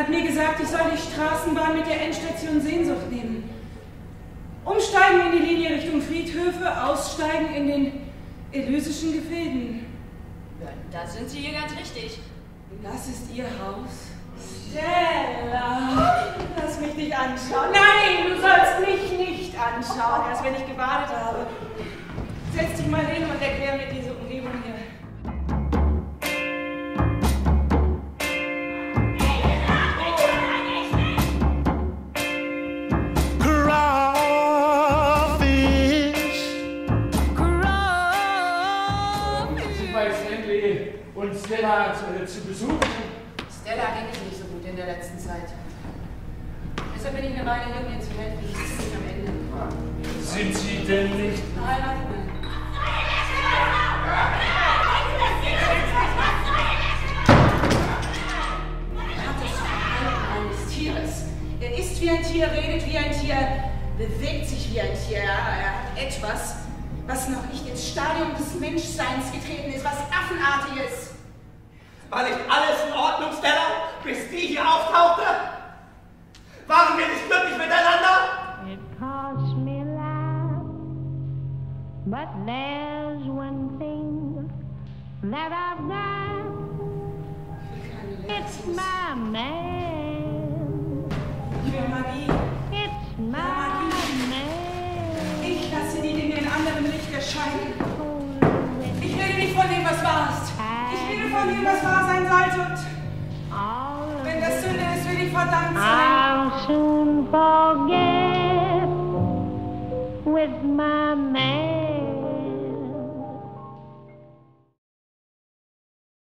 hat mir gesagt, ich soll die Straßenbahn mit der Endstation Sehnsucht nehmen. Umsteigen in die Linie Richtung Friedhöfe, aussteigen in den elysischen Gefilden. Ja, da sind Sie hier ganz richtig. Das ist Ihr Haus? Stella! Lass mich nicht anschauen. Nein, du sollst mich nicht anschauen, erst wenn ich gebadet habe. Setz dich mal hin und erklär mir diese Umgebung hier. Und Stella zu besuchen. Stella ging es nicht so gut in der letzten Zeit. Deshalb bin ich eine Weile hier, um ihr zu helfen. Ich bin nicht am Ende. Sind Sie denn nicht... Nein, nein, nein. Er hat das Verhalten eines Tieres. Er ist wie ein Tier, redet wie ein Tier, bewegt sich wie ein Tier. Er hat etwas, was noch nicht ins Stadium des Menschseins getreten ist, was Affenartiges. War nicht alles in Ordnung, Stella, bis die hier auftauchte? Waren wir nicht glücklich miteinander? It cost me life, but there's one thing that I've got. It's my man. Ich will Magie. It's my man. Ich lasse die Dinge in anderem Licht erscheinen. Ich rede nicht von dem, was wahr ist. Ich rede von dem, was wahr sein sollte. Und wenn das Sünde ist, will ich verdammt sein. I'll soon forget with my man.